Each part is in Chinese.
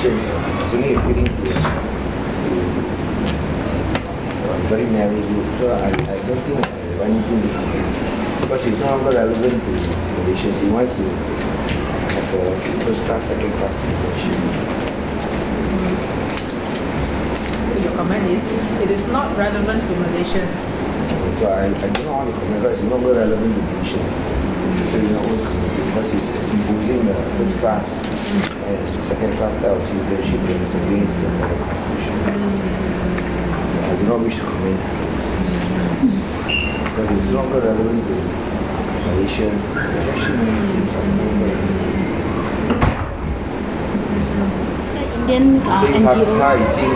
Malaysians it's only appealing to very narrow group. So I don't think I have anything to comment because it's no longer relevant to Malaysians. He wants to have a first class, second class citizenship. So your comment is it is not relevant to Malaysians. So I do not want to comment because it's no longer relevant to Malaysians. So you don't want to comment because it's imposing the first class and second class type of citizenship that is against the federal constitution. I do not wish to comment because it's no longer relevant to Malaysians, especially Muslims are no longer relevant. 所以他已经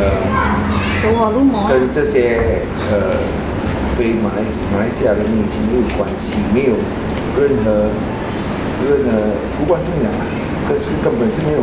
跟这些非马来西亚人民已经没有关系，没有任何无关痛痒啊，可是根本是没有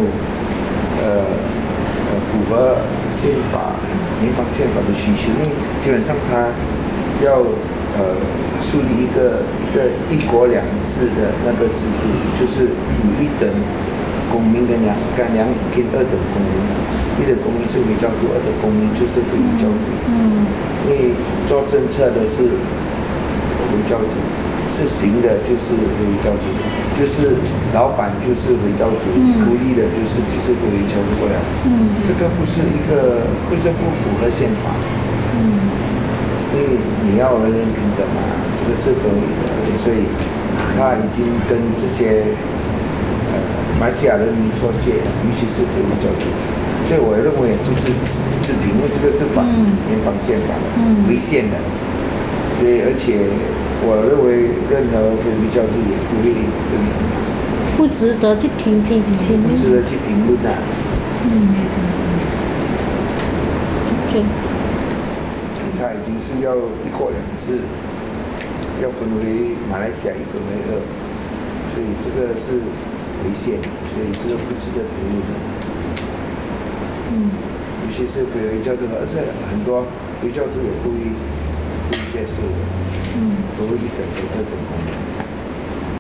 符合宪法联邦宪法的需求，因为基本上他要树立一个一国两制的那个制度，就是有一等公民跟两二等公民，一等公民是回教徒，二等公民就是非回教徒。因为做政策的是回教徒，实行的就是回教徒，就是老板就是回教徒，孤立的就是只是回教徒了。这个不是不符合宪法。因为你要人人平等嘛，这个是合理的，所以他已经跟这些马来西亚人民脱节，尤其是回教徒，所以我认为就是制定，因为这个是反联邦宪法的，违宪的，所以而且我认为任何回教徒也不会不值得去评论不值得去评论啊。 OK。 他已经是要一国两制，要分为马来西亚一分为二，所以这个是违宪，所以这个不值得评论的。尤其是回教徒，而且很多回教徒也不会接受的，都会一等跟二等公民。